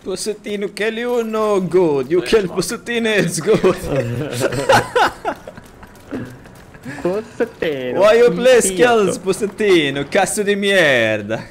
Posettino, kill you, no good. You kill Posettino, it's good. Posettino. Why you play skills, Posettino? Cazzo di merda.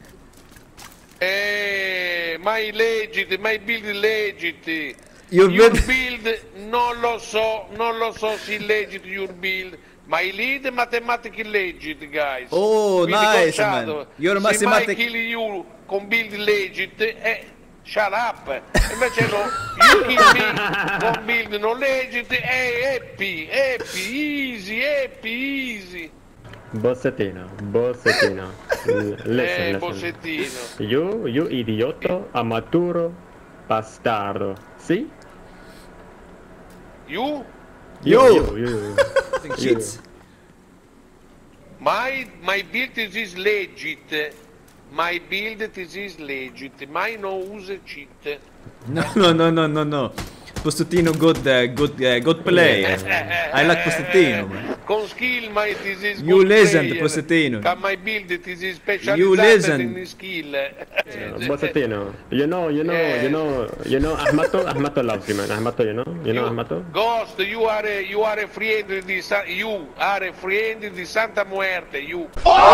My legit, my build legit. Your build non lo so se legit your build. My lead mathematically legit, guys. Oh, quindi nice, Gocciato, man. You're se mathematic. mai kill you con build legit, shut up. Invece no, you kill me con build non legit, happy, easy. Bossettino. Listen. Bossettino. You idiota, amaturo, bastardo. See? You? You. Cheats. My build is legit. My build is legit. My no use cheat. No. Posettino, good player. I like Posettino, man. Con skill, my this is You good legend, player. Posettino. My build this is specialized You legend. in skill. Bossettino. You know, Ahmato loves you, man. Ahmato, you know Ahmato? Ghost, you are a friend di Santa Muerte, you.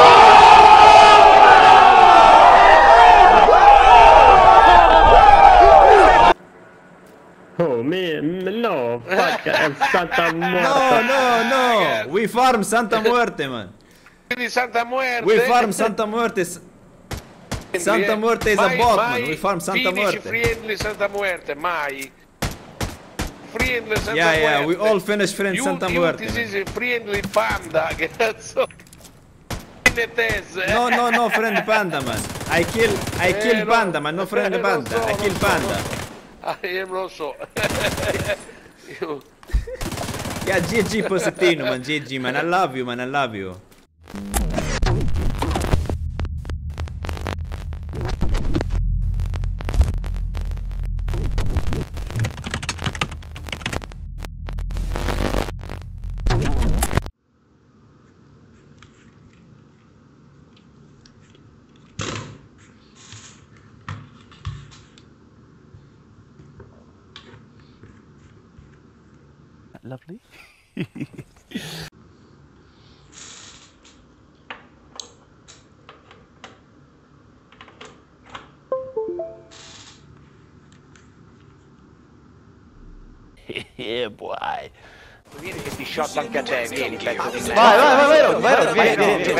Oh man, no, fuck Santa Muerte. No. We farm Santa Muerte, man. Di Santa Muerte. We farm Santa Muerte. Santa Muerte is a bot, man. We farm Santa Muerte. Friendly Santa Muerte, mai. Friendly Santa Muerte. Yeah, we all finish friends Santa Muerte. This is a friendly panda, che cazzo. No, friend panda, man. I kill panda, man. No friend panda. I kill panda. Io non lo so. Yeah, GG Posettino, man. GG, man. I love you, man. I love you. Lovely. Yeah, boy. Vieni che ti shot anche a te, vieni, pezzo di me. Vai, vieni.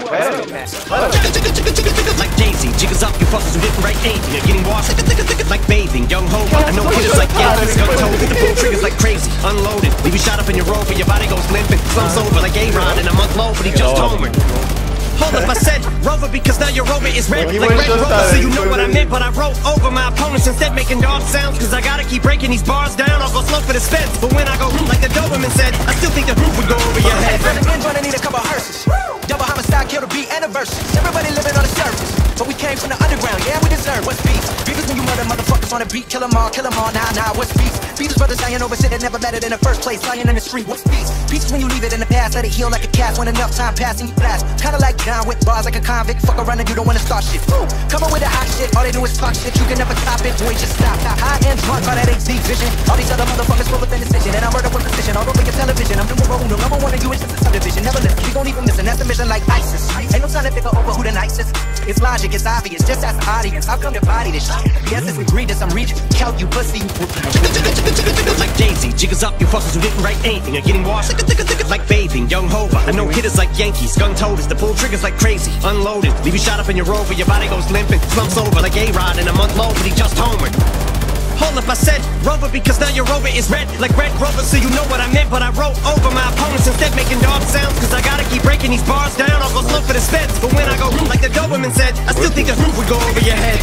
Like Daisy, jiggers up, you fuckers with different right aim. You're getting washed like bathing. Young ho, I know hitters like Yankees. Gun toes, hit the pull triggers like crazy. Unloaded, leave you shot up in your rover, your body goes limping. Slumps over like A-Rod in a month low, but he just homered. Hold up, I said Rover because now your Rover is red like Red Rover, so you know what I meant. But I wrote over my opponents instead, making dog sounds, cause I gotta keep breaking these bars down. I'll go slow for the fence, but when I go like the Doberman said, I still think the roof would go over your head. From the end, trying to need a couple hearses. Double homicide, kill the beat and a verse. Everybody living on the surface, but we came from the underground, yeah, we deserve what's beef. Beef is when you murder motherfuckers on the beat, kill them all, nah, what's beef? Beef is brothers dying over shit that never mattered in the first place, lying in the street, what's peace? Peace is when you leave it in the past, let it heal like a cast, when enough time passed and you blast. Kinda like John with bars like a convict, fuck around and you don't wanna start shit. Come on with the hot shit, all they do is talk shit, you can never stop it, boy, just stop. High end drunk, by that HD vision, all these other motherfuckers full of indecision, and I murder with precision, all over your television, I'm number one, number one of you is just a subdivision, never listen, we gon' even listen, that's the mission like ISIS. Ain't no time to figure over who the nicest. It's logic, it's obvious, just ask the audience, how come your body this shit? Yes, it's egregious, I'm reaching, count you pussy. Like Daisy, jiggers up, you fuckers who didn't write anything. You're getting washed like bathing. Young Hova, I know hitters like Yankees. Gun toters, the pull triggers like crazy. Unloaded, leave you shot up in your rover, your body goes limping. Slumps over like A-Rod in a month low, but he just homered. Hold up, I said Rover because now your Rover is red like Red Rover, so you know what I meant. But I wrote over my opponents instead, making dog sounds, cause I gotta keep breaking these bars down. I'll go slow for the fence, but when I go like the Doberman said, I still think the roof would go over your head.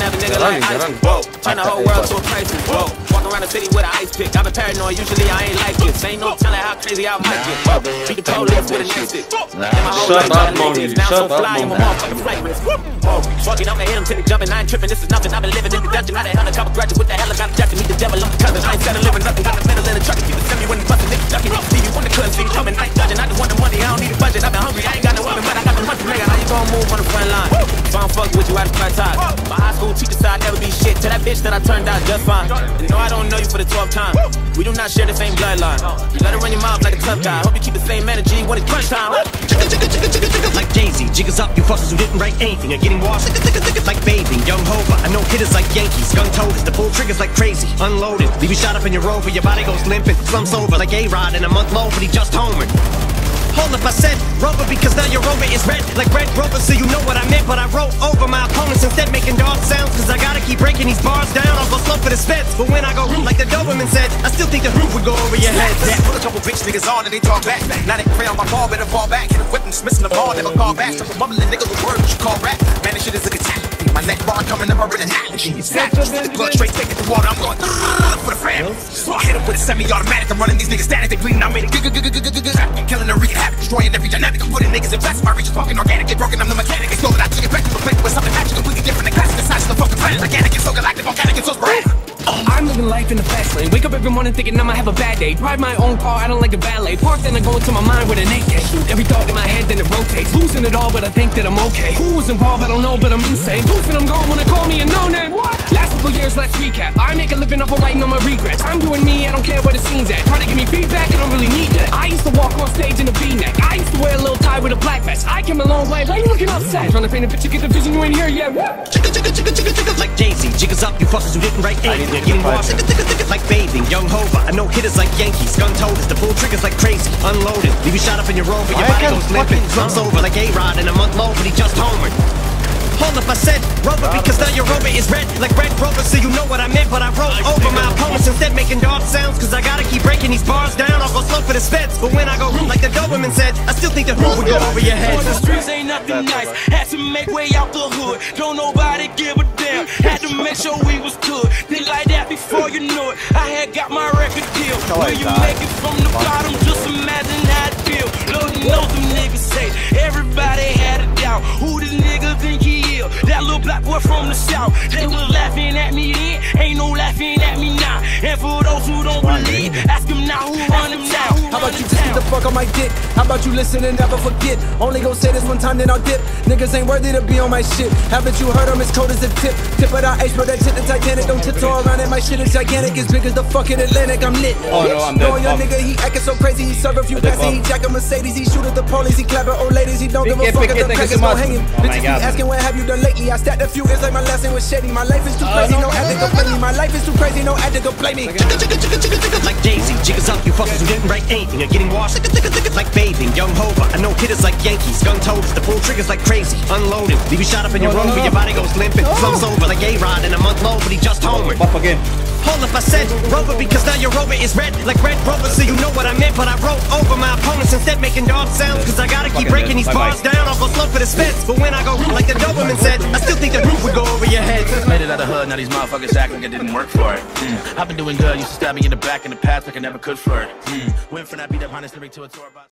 Turn the whole world to a crisis. Whoa, walk around the city with an ice pick. I've been paranoid, usually I ain't like this. Ain't no telling how crazy I might get. Beat the police with a neck stick. Shut up, Monty. Shut up, I'm a motherfucking flight risk. Walking, I'ma hit him till he jumping. I ain't tripping, this is nothing. I've been living in the dungeon. I done held a couple grudges with the hell I got a jacket. Meet the devil, I'm the cousin. I ain't selling living nothing. Got the metal in the truck. Keep the semi when the bustin'. Niggas ducking. See you when the couldn't see you coming. I ain't dodging. I just want the money. I don't need a budget. I've been hungry. I ain't got no oven, but I got the money. Nigga, how you gon' move on the front line. If I don't fuck with you, I just cut ties. My high school teacher said I'd never be shit. Tell that bitch that I turned out just fine. And no, I don't know you for the 12th time. We do not share the same bloodline. You gotta run your mouth like a tough guy. Hope you keep the same energy when it's crunch time. Like Jay-Z, jiggers up, you fuckers who didn't write anything are getting washed like bathing. Young Hova, I know hitters like Yankees. Gun-toted, to pull triggers like crazy. Unloaded, leave you shot up in your Rover. Your body goes limping, slumps over like A-Rod in a month low, but he just homered. Hold up, I said Rover because now your Rover is red like Red Rover, so you know what I meant. But I wrote over my opponents instead, making dog sounds, cause I gotta keep breaking these bars down. I'll go slow for the speds, but when I go like the Doberman said, I still think the roof would go over your head. Yeah, put a couple bitch niggas on and they talk back. Now they pray on my ball, better fall back. Hit a whip and missing the ball, never call back. Some mumbling niggas with words you call rap. Man, this shit is a attack. My neck bar coming up over the analogy. It's that the blood straight taking the water. I'm going for the fam. So I hit him with a semi-automatic. I'm running these niggas static. They bleeding. I made it killing the wreaking havoc, destroying every dynamic. I'm putting niggas in plastic. My reach is fucking organic. Get broken. I'm the mechanic. Exploded. I took it back to replace it with something magic, completely different than classic. The size of the fucking planet. Organic and so galactic. Volcanic and so sporadic. I'm living life in the fast lane. Wake up every morning thinking I'ma have a bad day. Drive my own car, I don't like a valet. Park, then I go into my mind with an AK. Shoot every thought in my head, then it rotates. Losing it all, but I think that I'm okay. Who was involved, I don't know, but I'm insane. Losing, I'm gone when they call me a no-name. What? Last couple years, let's recap. I make a living off of writing on my regrets. I'm doing me, I don't care where the scene's at. Try to give me feedback, I don't really need that. I used to walk on stage in a V-neck. I used to wear a little tie with a black vest. I came a long way, why you looking upset? Trying to paint a picture, get the vision, you ain't here yet. What? Like Jay-Z, jiggers up, you fuckers who didn't write anything. You're getting washed like bathing. Young Hova, I know hitters like Yankees. Gun-toted, to pull triggers like crazy. Unloaded, leave you shot up in your Rover. Your body goes limping, slumps over like A-Rod in a month low, but he just homered. Hold up, I said Rover because now your Rover is red like Red Rover, so you know what I meant. But I wrote over my opponents instead, making dog sounds, cause I gotta keep breaking these bars down. I'll go slow for the speds, but when I go like the Doberman said, I still think the hood would go over your head. The streets ain't nothing nice. Had to make way out the hood. Don't nobody give a damn. Had to make sure we was good. Did like that before you know it. I had got my record deal. When you make it from the bottom, just imagine how it feel. Lord knows them niggas say everybody had a doubt. Who this nigga think he is? That little black boy from the south. They was laughing at me then, ain't no laughing at me now. And for those who don't believe, ask them now who run them now. How about you just get the fuck on my dick? How about you listen and never forget? Only gon' say this one time, then I'll dip. Niggas ain't worthy to be on my shit. Haven't you heard I'm as cold as a tip? Tip of the ice, but that shit the Titanic. Don't tiptoe around it, my shit is gigantic. As big as the fucking Atlantic, I'm lit. Oh no, I'm dead. Knowing your nigga, he acting so crazy. He serve a few passes, he jack a Mercedes. He shoot at the police, he clap at old ladies. He don't give a fuck if the package gon' hanging. Bitches be asking what have you done lately. I stacked a few, it's like my last name was shady. My life is too crazy, no ad to go play me. My life is too crazy, no ad to go play me. Like Jay-Z, jiggers up, you fuckers who didn't write anything are getting washed like bathing. Young Hova, I know hitters like Yankees. Gun-toted, to pull triggers like crazy. Unloaded, leave you shot up in your Rover. Your body goes limping, slumps over like A-Rod in a month low, but he just homered. Hold up, I said Rover because now your Rover is red like Red Rover, so you know what I meant. But I wrote over my opponents instead, making dog sounds, cause I gotta keep breaking these bars down. I'll go slow for the speds, but when I go like the Doberman said, I still think the roof would go over your head. Made it out of the hood, now these motherfuckers act like it didn't work for it. I've been doing good, used to stab me in the back in the past like I never could for it. Went from that beat up honest lyric to a tour bus.